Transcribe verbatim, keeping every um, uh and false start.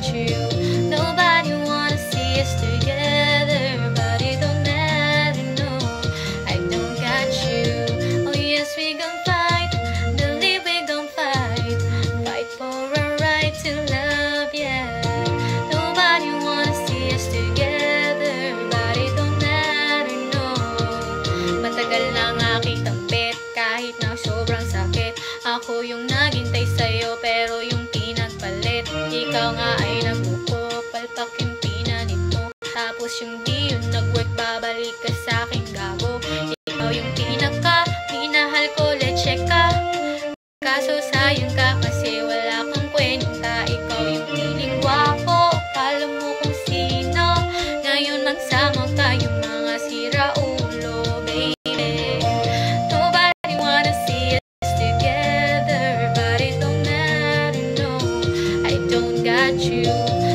got you. Nobody wanna see us together, but it don't matter, no, I don't got you. Oh yes, we gon' fight, believe we gon' fight, fight for our right to love, yeah. Nobody wanna see us together, but it don't matter, no. Matagal na nga kitang bet, kahit na sobrang sakit. Ako yung naghintay sa'yo, pero yung pinagpalit. Ikaw nga ay nabuko, palpak yung pinanit mo. Tapos yung di yun nag-work, babalik ka sa'king gago. Ikaw yung pinaka, minahal ko, let's check ka. Kaso sayang ka kasi wala kang kwenta. Ikaw yung piling gwapo, kala mo kung sino. Ngayon magsama tayong mga sira ulo, baby. Nobody wanna see us together, but it don't matter, no, I don't got you.